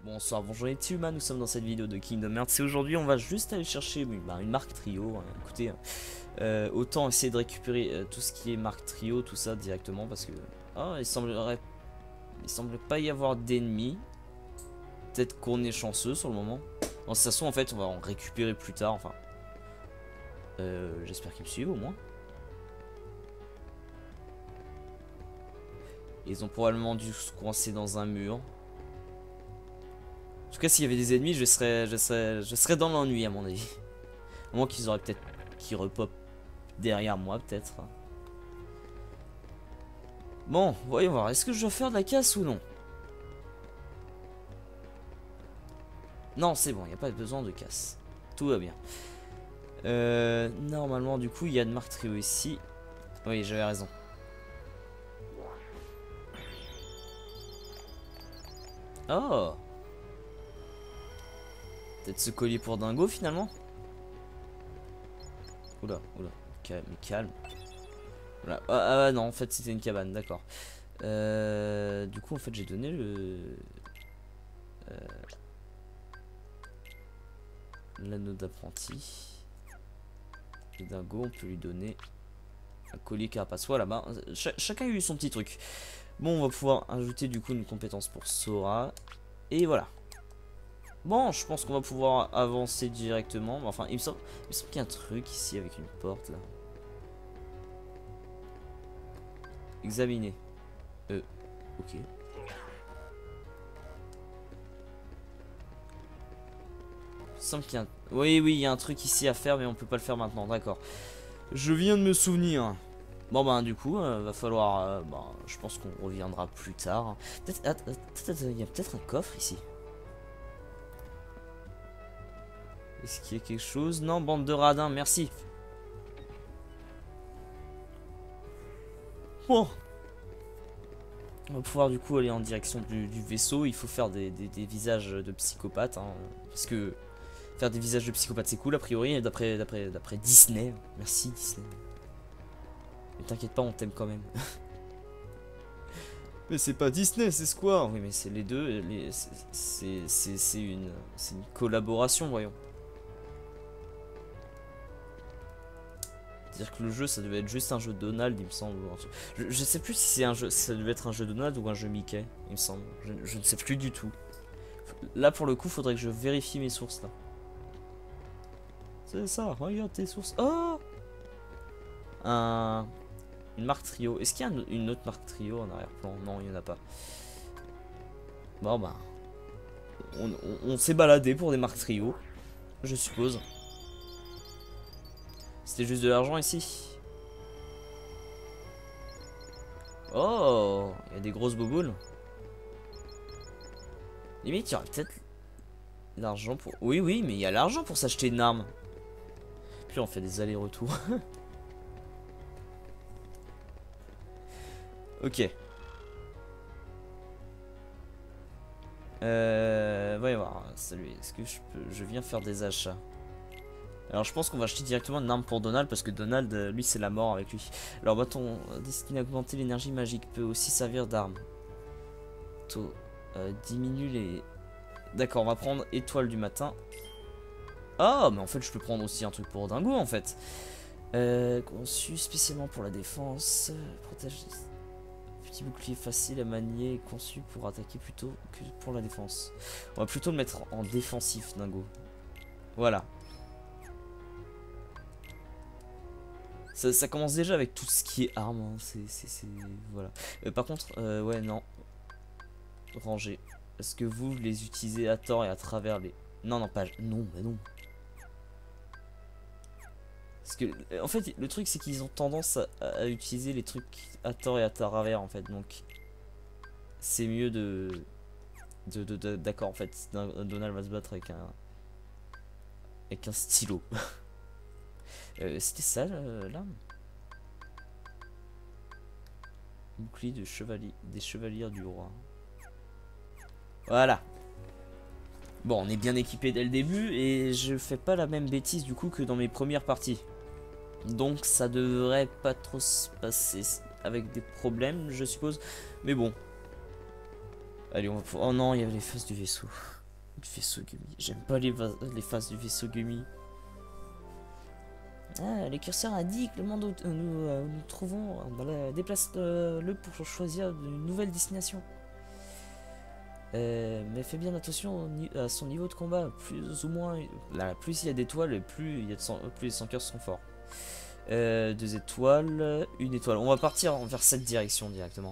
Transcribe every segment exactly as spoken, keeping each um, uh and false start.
Bonsoir, bonjour les petits humains, nous sommes dans cette vidéo de Kingdom Hearts et aujourd'hui on va juste aller chercher bah, une marque trio. Hein. Écoutez, euh, autant essayer de récupérer euh, tout ce qui est marque trio, tout ça directement parce que oh, il semblerait, il semble pas y avoir d'ennemis. Peut-être qu'on est chanceux sur le moment. Bon, de toute façon en fait on va en récupérer plus tard. Enfin, euh, j'espère qu'ils me suivent au moins. Ils ont probablement dû se coincer dans un mur. En tout cas, s'il y avait des ennemis, je serais, je serais, je serais dans l'ennui à mon avis. Au moins qu'ils auraient peut-être, qu'ils repop derrière moi peut-être. Bon, voyons voir. Est-ce que je dois faire de la casse ou non? Non, c'est bon. Il n'y a pas besoin de casse. Tout va bien. Euh, normalement, du coup, il y a de marque trio ici. Oui, j'avais raison. Oh. Peut-être ce collier pour dingo finalement. Oula, oula, calme, calme. Voilà. Ah, ah non, en fait c'était une cabane, d'accord. Euh, du coup en fait j'ai donné le... Euh, l'anneau d'apprenti. Et dingo on peut lui donner un collier carapace. Voilà, bah, ch chacun a eu son petit truc. Bon, on va pouvoir ajouter du coup une compétence pour Sora. Et voilà. Bon, je pense qu'on va pouvoir avancer directement. Enfin, il me semble, il me semble qu'il y a un truc ici avec une porte là. Examiner. Euh, ok. Il me semble qu'il y a un... Oui, oui, il y a un truc ici à faire, mais on peut pas le faire maintenant. D'accord. Je viens de me souvenir. Bon, ben, du coup, euh, va falloir. Euh, bah, je pense qu'on reviendra plus tard. Peut-être. Il y a peut-être un coffre ici. Est-ce qu'il y a quelque chose? Non, bande de radins, merci. Bon. On va pouvoir du coup aller en direction du, du vaisseau. Il faut faire des, des, des visages de psychopathes. Hein, parce que faire des visages de psychopathes c'est cool a priori. D'après d'après d'après Disney. Merci Disney. Mais t'inquiète pas, on t'aime quand même. Mais c'est pas Disney, c'est Square. Oui mais c'est les deux. Les, c'est une, une collaboration, voyons. C'est-à-dire que le jeu ça devait être juste un jeu Donald il me semble. Je, je sais plus si c'est un jeu, ça devait être un jeu Donald ou un jeu Mickey il me semble. Je, je ne sais plus du tout. Là pour le coup faudrait que je vérifie mes sources là. C'est ça, regarde tes sources. Oh, un, une marque trio. Est-ce qu'il y a une autre marque trio en arrière-plan? Non il n'y en a pas. Bon bah on, on, on s'est baladé pour des marques trio, je suppose. C'était juste de l'argent ici. Oh, il y a des grosses bouboules. Limite, il y aurait peut-être l'argent pour... Oui, oui, mais il y a l'argent pour s'acheter une arme. Puis on fait des allers-retours. Ok. Euh... Voyons voir. Salut, est-ce que je peux... Je viens faire des achats. Alors je pense qu'on va acheter directement une arme pour Donald parce que Donald, lui, c'est la mort avec lui. Alors bâton destiné à augmenter l'énergie magique peut aussi servir d'arme. Taux euh, diminue les... D'accord, on va prendre étoile du matin. Oh, mais en fait je peux prendre aussi un truc pour dingo en fait. Euh, conçu spécialement pour la défense. Protège... Petit bouclier facile à manier et conçu pour attaquer plutôt que pour la défense. On va plutôt le mettre en défensif dingo. Voilà. Ça, ça commence déjà avec tout ce qui est arme, hein. C'est, voilà. Euh, par contre, euh, ouais, non. Ranger. Est-ce que vous les utilisez à tort et à travers les... Non, non, pas... Non, bah non. Parce que, en fait, le truc, c'est qu'ils ont tendance à, à utiliser les trucs à tort et à travers, en fait. Donc, c'est mieux de... de, de, de D'accord, en fait. Donald va se battre avec un... Avec un stylo. Euh, C'était ça euh, là. Bouclier de chevalier, des chevaliers du roi. Voilà. Bon, on est bien équipé dès le début et je fais pas la même bêtise du coup que dans mes premières parties. Donc ça devrait pas trop se passer avec des problèmes, je suppose. Mais bon. Allez, on va pouvoir... Oh non, il y avait les faces du vaisseau. Du vaisseau Gumi. J'aime pas les, les faces du vaisseau Gumi. Ah, les curseurs indiquent le monde où nous euh, nous trouvons. Bah, déplace-le pour choisir une nouvelle destination. Euh, mais fais bien attention à son niveau de combat. Plus ou moins, là, plus il y a d'étoiles, plus il y a de sang, plus les sans cœurs sont forts. Euh, deux étoiles, une étoile. On va partir vers cette direction directement.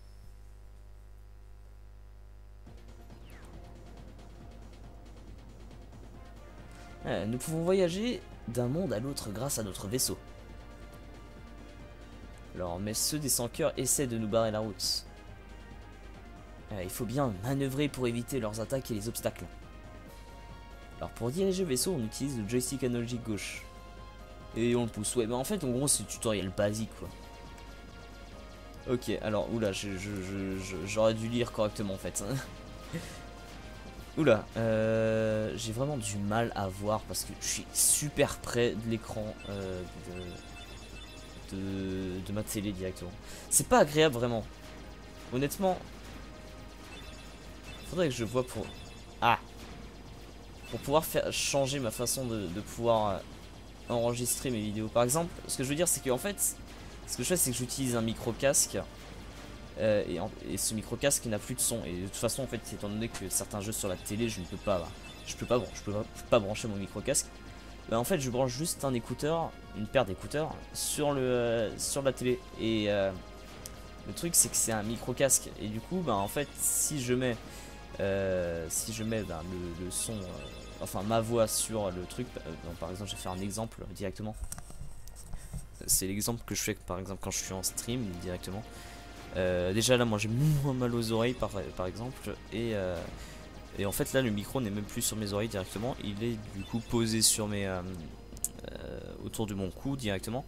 Euh, nous pouvons voyager d'un monde à l'autre grâce à notre vaisseau. Alors, mais ceux des sans cœurs essaient de nous barrer la route. Euh, il faut bien manœuvrer pour éviter leurs attaques et les obstacles. Alors, pour diriger le vaisseau, on utilise le joystick analogique gauche. Et on le pousse. Ouais, bah en fait, en gros, c'est le tutoriel basique, quoi. Ok, alors, oula, j'aurais je, je, je, je, dû lire correctement, en fait. Oula, euh, j'ai vraiment du mal à voir parce que je suis super près de l'écran euh, de, de, de ma télé directement. C'est pas agréable vraiment. Honnêtement, faudrait que je vois pour... Ah Pour pouvoir faire changer ma façon de, de pouvoir enregistrer mes vidéos. Par exemple, ce que je veux dire, c'est que en fait, ce que je fais, c'est que j'utilise un micro-casque. Euh, et, en, et ce micro casque n'a plus de son, et de toute façon en fait étant donné que certains jeux sur la télé je ne peux pas je peux pas bon je peux pas, je peux pas brancher mon micro casque, bah, en fait je branche juste un écouteur, une paire d'écouteurs sur le euh, sur la télé, et euh, le truc c'est que c'est un micro casque, et du coup bah en fait si je mets euh, si je mets bah, le, le son euh, enfin ma voix sur le truc, bah, donc, par exemple je vais faire un exemple directement, c'est l'exemple que je fais par exemple quand je suis en stream directement. Euh, déjà là moi j'ai moins mal aux oreilles par, par exemple, et, euh, et en fait là le micro n'est même plus sur mes oreilles directement, il est du coup posé sur mes euh, euh, autour de mon cou directement.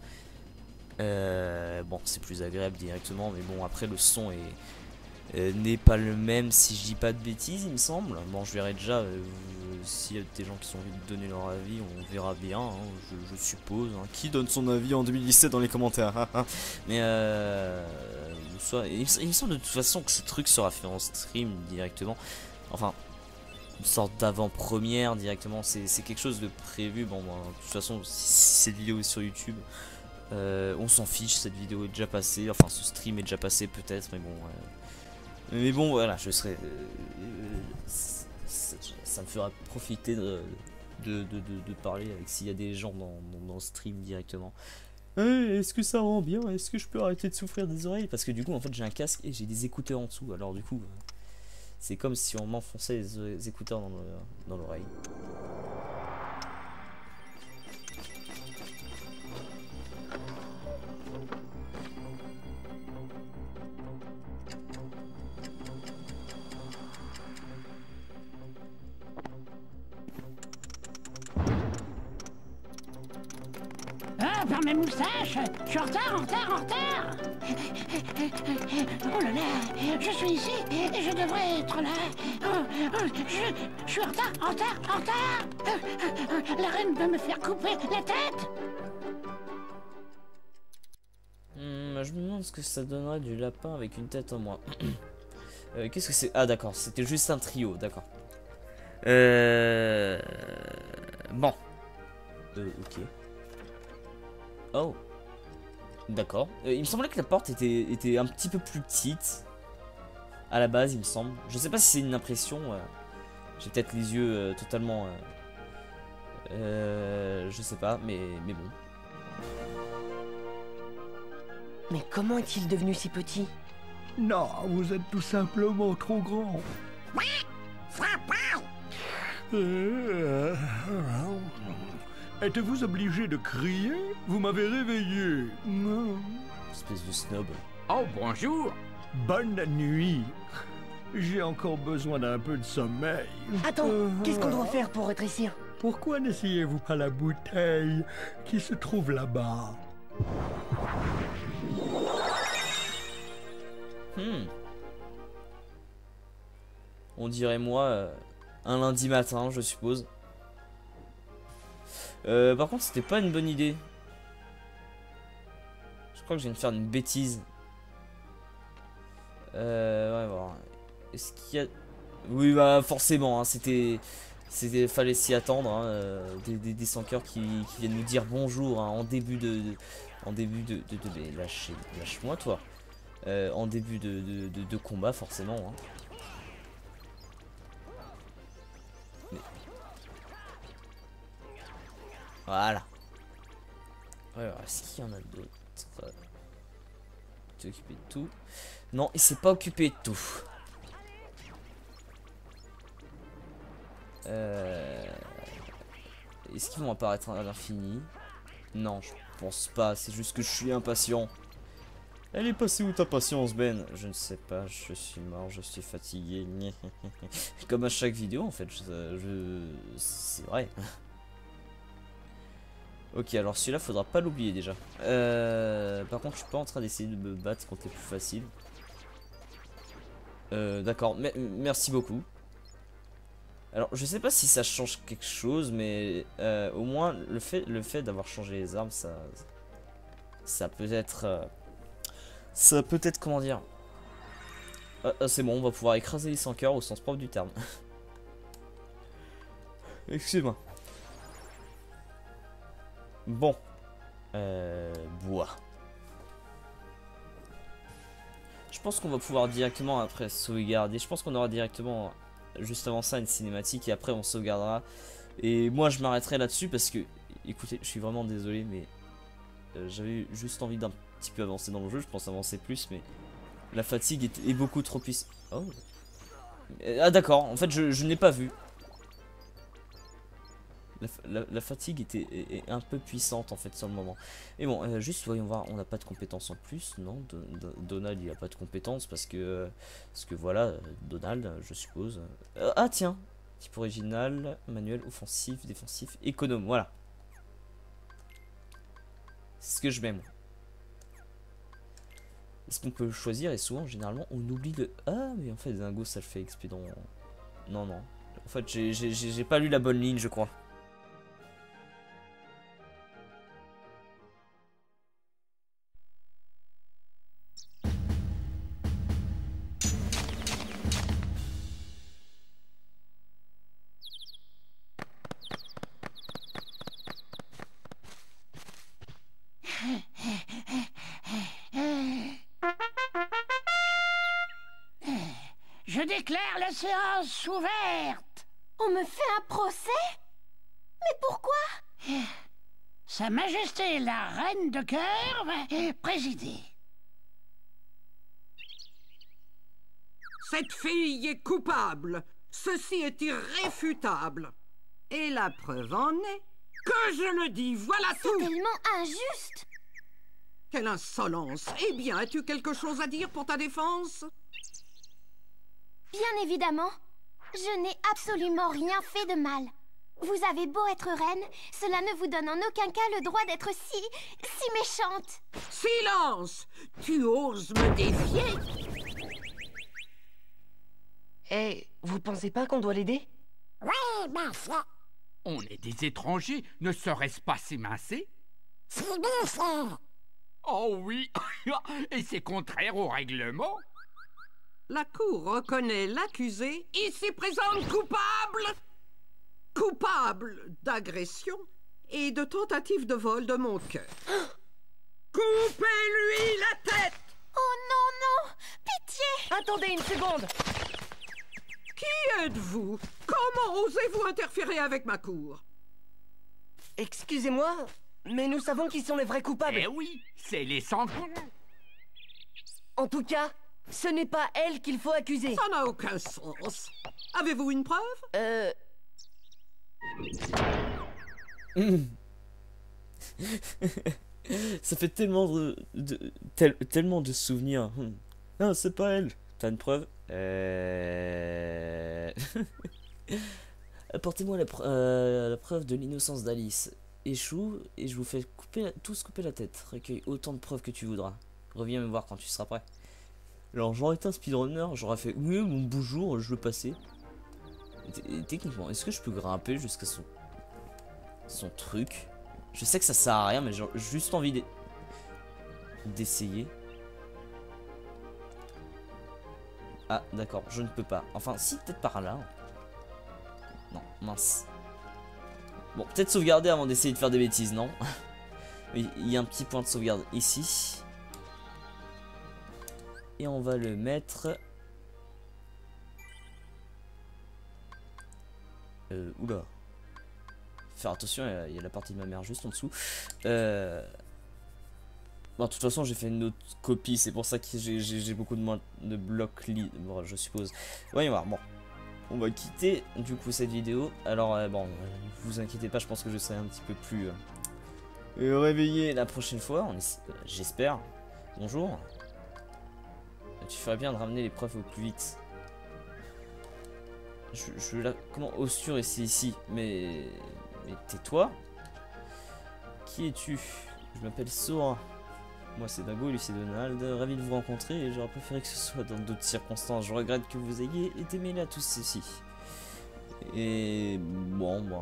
Euh, bon c'est plus agréable directement, mais bon après le son est euh, n'est pas le même si je dis pas de bêtises il me semble. Bon je verrai déjà euh, s'il y a des gens qui ont envie de donner leur avis, on verra bien, hein, je, je suppose, hein. Qui donne son avis en deux mille dix-sept dans les commentaires. Mais euh, soit, il, il me semble de toute façon que ce truc sera fait en stream directement, enfin une sorte d'avant-première directement, c'est quelque chose de prévu. Bon bah, de toute façon si cette vidéo est sur YouTube, euh, on s'en fiche, cette vidéo est déjà passée, enfin ce stream est déjà passé peut-être, mais bon euh, mais bon voilà, je serai euh, ça, ça me fera profiter de, de, de, de, de parler avec s'il y a des gens dans, dans, dans le stream directement. Hey, est-ce que ça rend bien? Est-ce que je peux arrêter de souffrir des oreilles? Parce que du coup en fait j'ai un casque et j'ai des écouteurs en dessous, alors du coup c'est comme si on m'enfonçait les, les écouteurs dans l'oreille. Ah, par mes moustaches, je suis en retard, en retard, en retard. Oh là là, je suis ici et je devrais être là. Oh, oh, je, je suis en retard, en retard, en retard. La reine veut me faire couper la tête. Hmm, je me demande ce que ça donnerait du lapin avec une tête en moins. euh, Qu'est-ce que c'est? Ah d'accord, c'était juste un trio, d'accord. Euh... Bon. Euh, ok. Oh. D'accord. Euh, il me semblait que la porte était, était un petit peu plus petite. À la base, il me semble. Je sais pas si c'est une impression. Euh, J'ai peut-être les yeux euh, totalement... Euh, euh, je sais pas, mais, mais bon. Mais comment est-il devenu si petit? Non, vous êtes tout simplement trop grand. Euh, Êtes-vous obligé de crier? Vous m'avez réveillé. Espèce de snob. Oh, bonjour. Bonne nuit. J'ai encore besoin d'un peu de sommeil. Attends, qu'est-ce qu'on doit faire pour rétrécir? Pourquoi n'essayez-vous pas la bouteille qui se trouve là-bas? Hmm. On dirait moi euh, un lundi matin, je suppose. Euh, par contre, c'était pas une bonne idée. Je crois que je viens de faire une bêtise. Euh, ouais, bon. Est-ce qu'il y a... Oui, bah forcément, hein, c'était... C'était, fallait s'y attendre, hein, euh, des, des, des sans cœurs qui, qui viennent nous dire bonjour hein, en début de, de en début de, de, de, de lâche, lâche-moi toi, euh, en début de, de, de, de combat forcément. Hein. Mais... Voilà. Alors, est-ce qu'il y en a d'autres? Tu t'es occupé de tout? Non, il s'est pas occupé de tout. Euh... Est-ce qu'ils vont apparaître à l'infini? Non, je pense pas. C'est juste que je suis impatient. Elle est passée où ta patience, Ben? Je ne sais pas. Je suis mort. Je suis fatigué. Comme à chaque vidéo, en fait. Je, je... C'est vrai. Ok, alors celui-là, faudra pas l'oublier déjà. Euh... Par contre, je suis pas en train d'essayer de me battre contre les plus faciles. Euh, D'accord. Merci beaucoup. Alors je sais pas si ça change quelque chose, mais euh, au moins le fait, le fait d'avoir changé les armes, ça, ça peut être, euh, ça peut être comment dire. Ah, ah, c'est bon, on va pouvoir écraser les sans cœurs au sens propre du terme. Excusez-moi. Bon, euh, bois. Je pense qu'on va pouvoir directement après sauvegarder. Je pense qu'on aura directement juste avant ça une cinématique et après on sauvegardera. Et moi je m'arrêterai là-dessus parce que, écoutez, je suis vraiment désolé, mais euh, j'avais juste envie d'un petit peu avancer dans le jeu. Je pense avancer plus, mais la fatigue est, est beaucoup trop puissante. Oh. Ah d'accord, en fait je, je ne l'ai pas vu. La, la, la fatigue était est, est un peu puissante en fait sur le moment. Et bon, euh, juste voyons voir, on n'a pas de compétences en plus, non? de, de, Donald il a pas de compétences parce que, euh, parce que voilà, Donald, je suppose. Euh, ah tiens, type original, manuel, offensif, défensif, économe, voilà. C'est ce que je mets moi. Est-ce qu'on peut choisir? Et souvent, généralement, on oublie le... Ah, mais en fait, Dingo, ça le fait exprès dans... Non, non. En fait, j'ai pas lu la bonne ligne, je crois. Je déclare la séance ouverte. On me fait un procès? Mais pourquoi? Sa Majesté la Reine de Cœur va présider. Cette fille est coupable. Ceci est irréfutable. Et la preuve en est que je le dis, voilà tout. C'est tellement injuste. Quelle insolence. Eh bien, as-tu quelque chose à dire pour ta défense? Bien évidemment. Je n'ai absolument rien fait de mal. Vous avez beau être reine, cela ne vous donne en aucun cas le droit d'être si... si méchante. Silence! Tu oses me défier? Eh, vous pensez pas qu'on doit l'aider? Oui, ma foi. On est des étrangers, ne serait-ce pas s'émincer? C'est bien ça. Oh oui, et c'est contraire au règlement. La Cour reconnaît l'accusé, ici présente, coupable, coupable d'agression et de tentative de vol de mon cœur. Coupez-lui la tête! Oh non, non! Pitié! Attendez une seconde! Qui êtes-vous? Comment osez-vous interférer avec ma cour? Excusez-moi, mais nous savons qui sont les vrais coupables. Eh oui, c'est les sans-cœurs. En tout cas, ce n'est pas elle qu'il faut accuser. Ça n'a aucun sens. Avez-vous une preuve? Euh... Ça fait tellement de, de tel, tellement de souvenirs. Non, c'est pas elle. T'as une preuve? Euh... Apportez-moi la, pre euh, la preuve de l'innocence d'Alice. Échoue et je vous fais couper la, tous couper la tête. Recueille autant de preuves que tu voudras. Reviens me voir quand tu seras prêt. Alors j'aurais été un speedrunner, j'aurais fait oui mon bonjour, je veux passer. Et techniquement, est-ce que je peux grimper jusqu'à son son truc? Je sais que ça sert à rien, mais j'ai juste envie d'essayer. Ah, d'accord, je ne peux pas. Enfin, si, peut-être par là. Non, mince. Bon, peut-être sauvegarder avant d'essayer de faire des bêtises, non? Oui, il y a un petit point de sauvegarde ici. Et on va le mettre... Euh, oula. Faire attention, il y a la partie de ma mère juste en dessous. Euh... Bon, de toute façon, j'ai fait une autre copie, c'est pour ça que j'ai beaucoup de moins de blocs libres, bon, je suppose. Voyons voir, bon. On va quitter du coup cette vidéo. Alors, euh, bon, euh, vous inquiétez pas, je pense que je serai un petit peu plus euh, réveillé la prochaine fois, euh, j'espère. Bonjour. Tu ferais bien de ramener les preuves au plus vite. Je, je la... Comment Osur est ici? Mais... Mais tais-toi. Qui es-tu? Je m'appelle Sora. Moi c'est Dago, lui c'est Donald. Ravi de vous rencontrer et j'aurais préféré que ce soit dans d'autres circonstances. Je regrette que vous ayez été mêlés à tous ceci. Et... Bon, bon...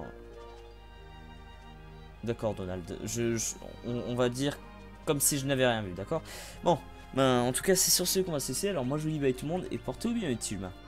D'accord Donald. Je, je... On, on va dire comme si je n'avais rien vu, d'accord? Bon, ben en tout cas c'est sur ce qu'on va cesser. Alors moi je vous dis bye tout le monde et portez-vous bien YouTube.